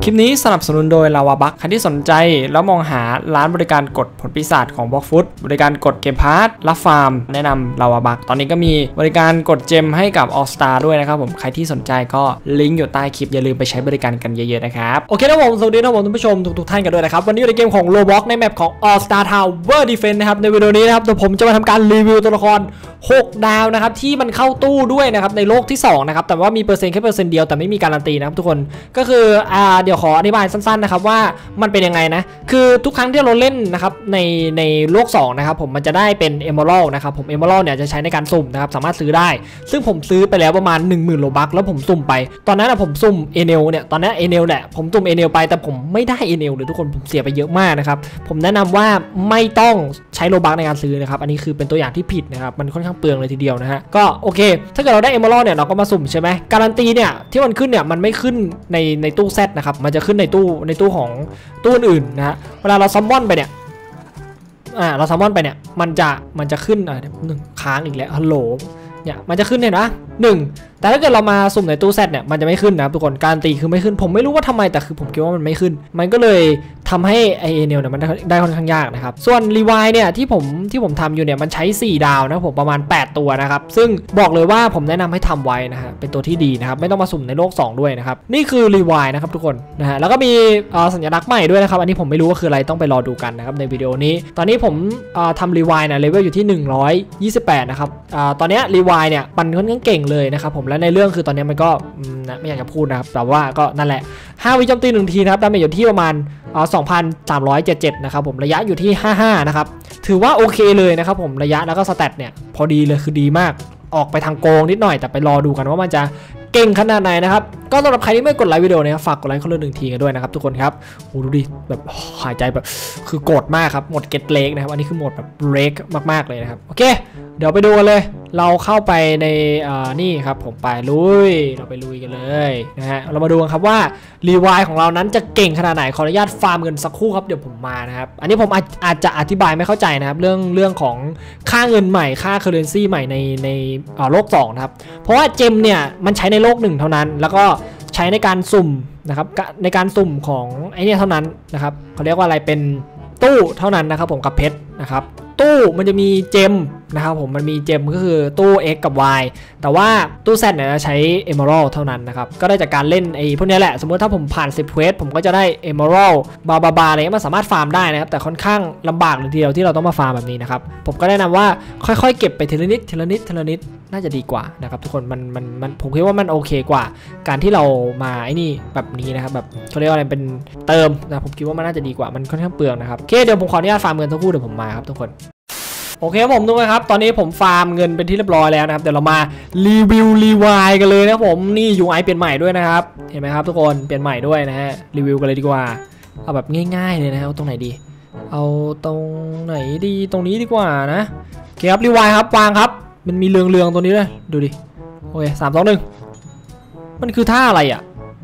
คลิปนี้สนับสนุนโดยลาวาบัคใครที่สนใจแล้วมองหาร้านบริการกดผลปีศาจของบล็อกฟุตบริการกดเกมพาร์ทรับฟาร์มแนะนำลาวาบัคตอนนี้ก็มีบริการกดเจมให้กับ All Star ด้วยนะครับผมใครที่สนใจก็ลิงก์อยู่ใต้คลิปอย่าลืมไปใช้บริการกันเยอะๆนะครับโอเคนะผมสวัสดีนะผมท่านผู้ชมทุกท่านกันด้วยนะครับวันนี้อยู่ในเกมของ Roblox ในแมปของ All Star Tower Defense นะครับในวิดีโอนี้นะครับเดี๋ยวผมจะมาทำการรีวิวตัวละคร6 ดาวนะครับที่มันเข้าตู้ด้วยนะครับในโลกที่2นะครับแต่ว่ามีเปอร์เซ็นต์แค่เปอร์เซ็นต์เดียวแต่ไม่มีการันตีนะครับทุกคนก็คือเดี๋ยวขออธิบายสั้นๆนะครับว่ามันเป็นยังไงนะคือทุกครั้งที่เราเล่นนะครับในโลก2นะครับผมมันจะได้เป็น Emerald นะครับผม Emerald เนี่ยจะใช้ในการสุ่มนะครับสามารถซื้อได้ซึ่งผมซื้อไปแล้วประมาณ 10,000 โลบัคแล้วผมสุ่มไปตอนนั้นผมสุ่มเอเนลเนี่ยตอนนั้นเอเนลแหละผมสุ่มเอเนลไปแต่ผมไม่ได้เอเนลเลยทุกคนผมเสียไปเยอะมากนะครับผมแนะนำว่าไม่ต้องใช้โลบัคในการซื้อนะครับอันนี้คือเป็นตัวอย่างที่ผิดนะครับมันค่อนข้างเปลืองเลยทีเดียวนะฮะก็โอเคถ้าเกิดเราได้ Emerald เนี่ยเราก็มาสุ่มใช่ไหมการันตีเนี่ยที่มันขึ้นเนี่ยมันไม่ขึ้นในตู้เซตนะครับมันจะขึ้นในตู้ของตู้อื่นนะฮะเวลาเราซัมมอนไปเนี่ยเราซัมมอนไปเนี่ยมันจะขึ้นหนึ่งค้างอีกแล้วฮัลโหลเนี่ยมันจะขึ้นเห็นไหม1แต่ถ้าเกิดเรามาสุ่มในตู้เซตเนี่ยมันจะไม่ขึ้นนะทุกคนการันตีคือไม่ขึ้นผมไม่รู้ว่าทำไมแต่คือผมคิดว่ามันไม่ขึ้นมันก็เลยทำให้ไอเอเนลเนี่ยมันได้ค่อนข้างยากนะครับส่วนรีไวน์เนี่ยที่ผมทำอยู่เนี่ยมันใช้4 ดาวนะผมประมาณ8 ตัวนะครับซึ่งบอกเลยว่าผมแนะนำให้ทำไว้นะฮะเป็นตัวที่ดีนะครับไม่ต้องมาสุ่มในโลก2ด้วยนะครับนี่คือรีไวน์นะครับทุกคนนะฮะแล้วก็มีสัญลักษณ์ใหม่ด้วยนะครับอันนี้ผมไม่รู้ว่าคืออะไรต้องไปรอดูกันนะครับในวิดีโอนี้ตอนนี้ผมทำรีไวน์เนี่ยเลเวลอยู่ที่128นะครับตอนนี้รีไวน์เนี่ยมันค่อนข้างเก่งเลยนะครับผมและในเรื่องคือตอนนี้มันก็ไม่อยากจะพูดนะครับแต่ว่าก็นั่นแหละ5 วิโจมตี1 ทีนะครับดาเมจอยู่ที่ประมาณ2,377นะครับผมระยะอยู่ที่55นะครับถือว่าโอเคเลยนะครับผมระยะแล้วก็สแตทเนี่ยพอดีเลยคือดีมากออกไปทางโกงนิดหน่อยแต่ไปรอดูกันว่ามันจะเก่งขนาดไหนนะครับก็สำหรับใครที่ไม่กดไลค์วิดีโอนี้ฝากกดไลค์คนละ1 ทีกันด้วยนะครับทุกคนครับโอ้ดูดิแบบหายใจแบบคือโกรธมากครับหมดเก็ตเล็กนะครับอันนี้คือหมดแบบเล็กมากๆเลยนะครับโอเคเดี๋ยวไปดูกันเลยเราเข้าไปในนี่ครับผมไปเราไปลุยกันเลยนะฮะเรามาดูกันครับว่ารีไวน์ของเรานั้นจะเก่งขนาดไหนขออนุญาตฟาร์มเงินสักครู่ครับเดี๋ยวผมมานะครับอันนี้ผมอาจจะอธิบายไม่เข้าใจนะครับเรื่องของค่าเงินใหม่ค่าเคอร์เรนซีใหม่ในโลก2นะครับเพราะว่าเจมเนี่ยมันใช้ในโลก1เท่านั้นแล้วก็ใช้ในการสุ่มนะครับในการสุ่มของไอเนี่ยเท่านั้นนะครับเขาเรียกว่าอะไรเป็นตู้เท่านั้นนะครับผมกับเพชรนะครับตู้มันจะมีเจมนะครับผมมันมีเจมก็คือตู้ X กับ Y แต่ว่าตู้ Z เนี่ยใช้ Emerald เท่านั้นนะครับก็ได้จากการเล่นไอ้พวกนี้แหละสมมติถ้าผมผ่าน10 เควสผมก็จะได้ Emerald บาอะไรเงี้ยมันสามารถฟาร์มได้นะครับแต่ค่อนข้างลำบากเลยทีเดียวที่เราต้องมาฟาร์มแบบนี้นะครับผมก็แนะนำว่าค่อยๆเก็บไปทีละนิดน่าจะดีกว่านะครับทุกคนมันผมคิดว่ามันโอเคกว่าการที่เรามาไอ้นี่แบบนี้นะครับแบบเขาเรียกว่าอะไรเป็นเติมนะผมคิดว่ามันน่าจะดีกว่ามันค่อนข้างเปลืองนะครับโอเคเดี๋ยวผมขออนุญาตฟาร์มเงินสักครู่เดี๋ยวผมมาครับทุกคนโอเคผมดูนะครับตอนนี้ผมฟาร์มเงินเป็นที่เรียบร้อยแล้วนะครับเดี๋ยวเรามารีวิวรีไวน์กันเลยนะผมนี่ UI เปลี่ยนใหม่ด้วยนะครับเห็นไหมครับทุกคนเปลี่ยนใหม่ด้วยนะฮะรีวิวกันเลยดีกว่าเอาแบบง่ายๆเลยนะครับตรงไหนดีเอาตรงไหนดีตรงนี้ดีกว่านะโอเคครับรีไวน์ครับวางครับมันมีเรืองตัวนี้ด้วยดูดิโอเค3 2 1มันคือท่าอะไรอ่ะ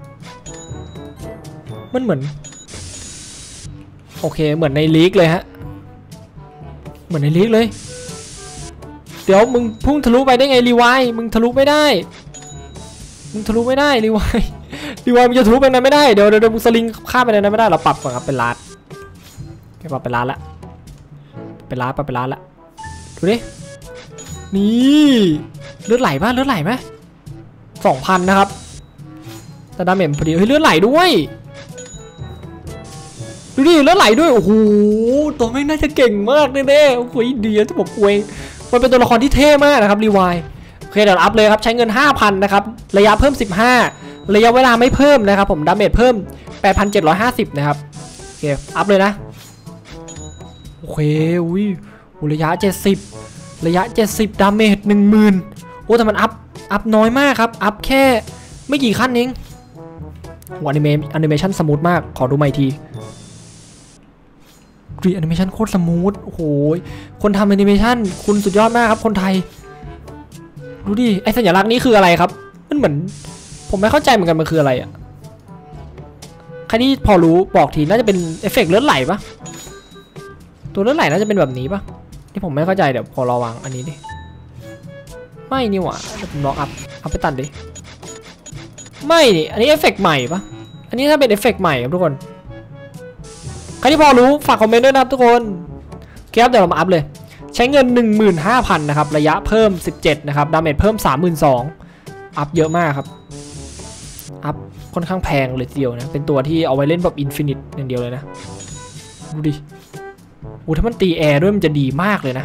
มันเหมือนโอเคเหมือนในลีกเลยฮะเหมือนในลีกเลยเดี๋ยวมึงพุ่งทะลุไปได้ไงรีไวน์มึงทะลุไม่ได้รีไวน์มึงจะทะลุไปนั้นไม่ได้เดี๋ยวมึงสลิงข้ามไปนั้นไม่ได้เราปรับก่อนครับเป็นล้านปรับเป็นล้านละเป็นล้านละดูดินี่เลือดไหลป่ะเลือดไหลไหม2,000นะครับแต่ดาเมจพอดีเฮ้ยเลือดไหลด้วยดูดิเลือดไหลด้วยโอ้โหตัวแม่งน่าจะเก่งมากแน่ๆโอ้โหดีที่ผมเองมันเป็นตัวละครที่เท่มากนะครับรีไวน์โอเคเดี๋ยวอัพเลยครับใช้เงิน 5,000 นะครับระยะเพิ่ม15ระยะเวลาไม่เพิ่มนะครับผมดาเมจเพิ่ม 8,750 นะครับโอเคอัพเลยนะโอเคอุ้ยระยะ70ดาเมจ 10,000โอ้แต่มันอัพน้อยมากครับอัพแค่ไม่กี่ขั้นเองโอ้แอนิเมชันสมูทมากขอดูใหม่ทีแอนิเมชันโคตรสมูทโอ้โหคนทำแอนิเมชันคุณสุดยอดมากครับคนไทยดูดิไอสัญลักษณ์นี้คืออะไรครับมันเหมือนผมไม่เข้าใจเหมือนกันมันคืออะไรอ่ะใครที่พอรู้บอกทีน่าจะเป็นเอฟเฟกต์เลือดไหลปะตัวเลือดไหลน่าจะเป็นแบบนี้ปะที่ผมไม่เข้าใจเดี๋ยวพอเราวางอันนี้ดิไม่นี่หว่าผมลองอัพไปตัดดิไม่นี่อันนี้เอฟเฟกต์ใหม่ปะอันนี้ถ้าเป็นเอฟเฟกต์ใหม่ครับทุกคนใครที่พอรู้ฝากคอมเมนต์ด้วยนะครับทุกคนครับเดี๋ยวเรามาอัพเลยใช้เงิน 15,000 นะครับระยะเพิ่ม17นะครับดาเมจเพิ่ม 32,000อัพเยอะมากครับอัพค่อนข้างแพงเลยทีเดียวนะเป็นตัวที่เอาไว้เล่นแบบอินฟินิตอย่างเดียวเลยนะดูดิถ้ามันตีแอร์ด้วยมันจะดีมากเลยนะ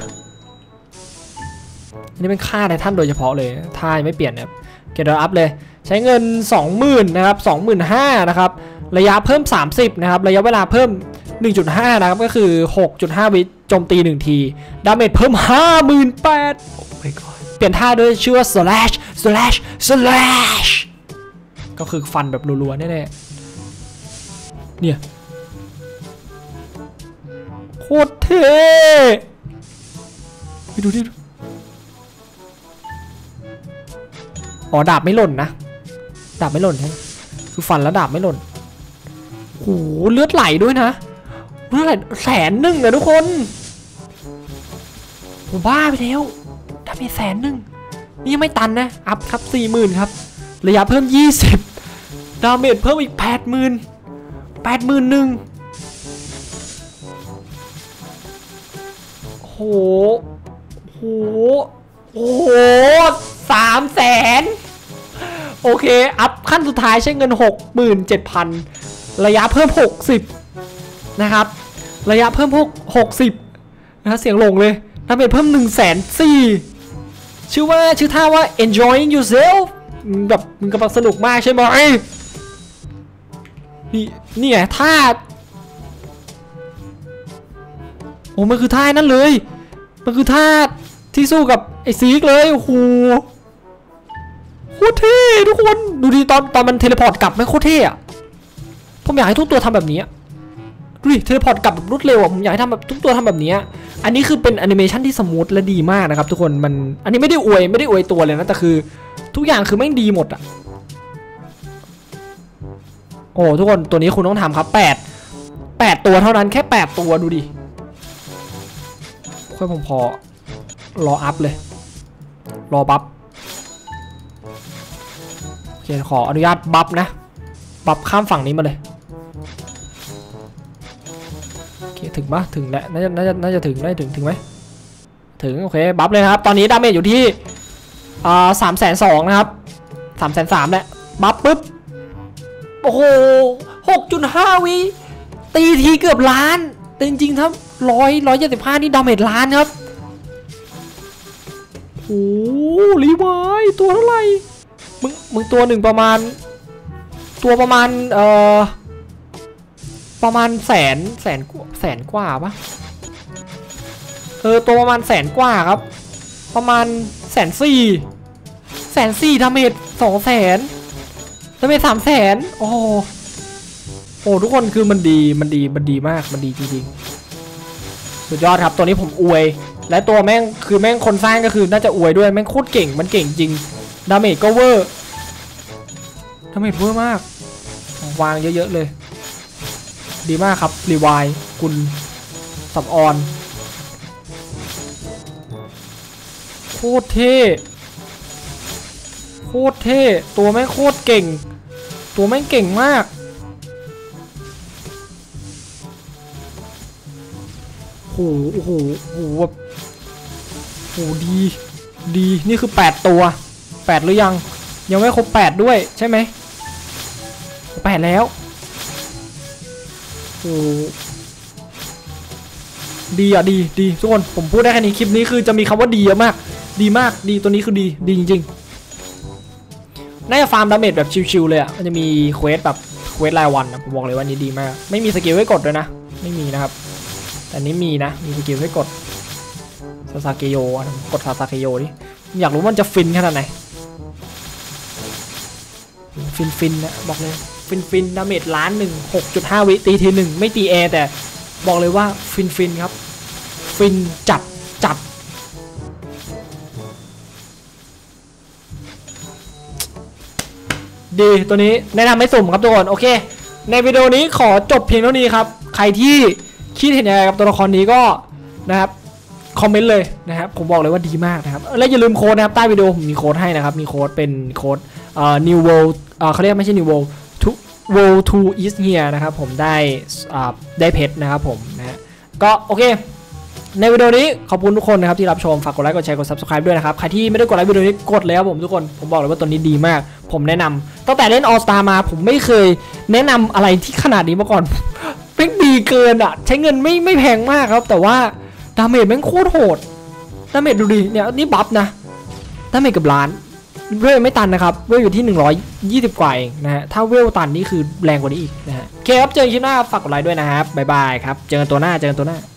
อันนี้เป็นค่าไททันโดยเฉพาะเลยท่าไม่เปลี่ยนนะครับเดี๋ยวอัพเลยใช้เงิน 20,000 นะครับ 25,000 นะครับระยะเพิ่ม30นะครับระยะเวลาเพิ่ม 1.5 นะครับก็คือ 6.5 วิโจมตี1ทีดาเมจเพิ่ม 58,000 โอ้ my god เปลี่ยนท่าด้วยชื่อว่า slash ก็คือฟันแบบรัวๆแน่ๆเนี่ยโคตรเท่ไปดูดิอ๋อดาบไม่หล่นนะดาบไม่หล่นใช่ไหมคือฟันแล้วดาบไม่หล่นโอ้โหเลือดไหลด้วยนะเลือดไหล100,000นะทุกคนผมบ้าไปแล้วดาเมจ100,000นี่ยังไม่ตันนะอัพครับ 40,000 ครับระยะเพิ่ม20ดาเมจเพิ่มอีก 81,000โอ้โห300,000โอเคอัพขั้นสุดท้ายใช้เงิน 67,000 ระยะเพิ่ม60นะครับระยะเพิ่ม60นะเสียงหลงเลยดาเมจเพิ่ม 104,000ชื่อท่าว่า enjoying yourself แบบมึงกำลังสนุกมากใช่ไหมนี่ไงท่าโอ้มันคือท่านั่นเลยมันคือท่าที่สู้กับไอ้ซีกเลยโอ้โหโคตรเท่ทุกคนดูดิตอนมันเทเลพอร์ตกลับไม่โคตรเท่อะผมอยากให้ทุกตัวทำแบบนี้ดูดิเทเลพอร์ตกลับแบบรวดเร็วอะผมอยากให้ทำแบบทุกตัวทำแบบนี้อันนี้คือเป็นแอนิเมชันที่สมูทและดีมากนะครับทุกคนมันอันนี้ไม่ได้อวยตัวเลยนะแต่คือทุกอย่างคือไม่ดีหมดอะโอ้ทุกคนตัวนี้คุณต้องทำครับ8ตัวเท่านั้นแค่8ตัวดูดิค่อยผมพอรออัพเลยรอบัฟโอเคขออนุญาตบัฟนะบัฟข้ามฝั่งนี้มาเลยโอเคถึงปะถึงแล้วน่าจะถึงไหมถึงโอเคบัฟเลยนะครับตอนนี้ดาเมจอยู่ที่320,000นะครับ330,000แหละบัฟปุ๊บโอ้โห 6.5 วิตีทีเกือบล้านแต่จริงๆถ้า175นี่ดาเมจล้านครับโอ้รีไวท์ตัวเท่าไหร่มึงตัวหนึ่งประมาณแสนกว่าปะตัวประมาณแสนกว่าครับประมาณ140,000ดาเมจ200,000ดาเมจ300,000โอ้โหทุกคนคือมันดีมากมันดีจริงๆสุดยอดครับตัวนี้ผมอวยและตัวแม่งคือแม่งคนสร้างก็คือน่าจะอวยด้วยแม่งโคตรเก่งมันเก่งจริงดาเมจก็เวอร์ดาเมจเวอร์มากวางเยอะๆเลยดีมากครับรีไวท์คุณสับออนโคตรเท่ตัวแม่งโคตรเก่งตัวแม่งเก่งมากโอ้โหแบบโหดีนี่คือ8ตัว8หรือยังไม่ครบ8ด้วยใช่ไหม8แล้วโอ้ดีอ่ะดีทุกคนผมพูดได้แค่นี้คลิปนี้คือจะมีคำว่าดีเยอะมากดีตัวนี้คือดีจริงๆน่าจะฟาร์มดาเมจแบบชิวๆเลยอ่ะมันจะมีเควสแบบเควสรายวันนะผมบอกเลยว่านี้ดีมากไม่มีสกิลให้กดด้วยนะไม่มีนะครับแต่นี้มีนะมีสกิลให้กดซาซาเกโยกดซาซาเกโยดิอยากรู้มันจะฟินขนาดไหนฟินนะบอกเลยฟินดาเมจ1,000,000 6.5 วิตีที1ไม่ตีแอร์แต่บอกเลยว่าฟินครับฟินจัดดีตัวนี้แนะนำให้สุ่มครับทุกคนโอเคในวิดีโอนี้ขอจบเพียงเท่านี้ครับใครที่คิดเห็นยังไงกับตัวละครนี้ก็นะครับคอมเมนต์เลยนะครับผมบอกเลยว่าดีมากนะครับและอย่าลืมโค้ดนะครับใต้วิดีโอผมมีโค้ดให้นะครับมีโค้ดเป็นโค้ดNew World เขาเรียกไม่ใช่ New World World to is here นะครับผมได้เพชรนะครับผมนะก็โอเคในวิดีโอนี้ขอบคุณทุกคนนะครับที่รับชมฝากกดไลค์กดแชร์กด Subscribe ด้วยนะครับใครที่ไม่ได้กดไลค์วิดีโอนี้กดเลยครับผมทุกคนผมบอกเลยว่าตัวนี้ดีมากผมแนะนำตั้งแต่เล่น All Star มาผมไม่เคยแนะนำอะไรที่ขนาดนี้มาก่อนแม่งดีเกินอ่ะใช้เงินไม่แพงมากครับแต่ว่าดาเมจแม่งโคตรโหดดาเมจดูดิเนี่ยนี่บัฟนะดาเมจกับล้านเวลไม่ตันนะครับเวลอยู่ที่120กว่าเองนะฮะถ้าเวลตันนี่คือแรงกว่านี้อีกนะฮะโอเคครับเจอกันคลิปหน้าฝากกดไลค์ด้วยนะครับบ๊ายบายครับเจอกันตัวหน้า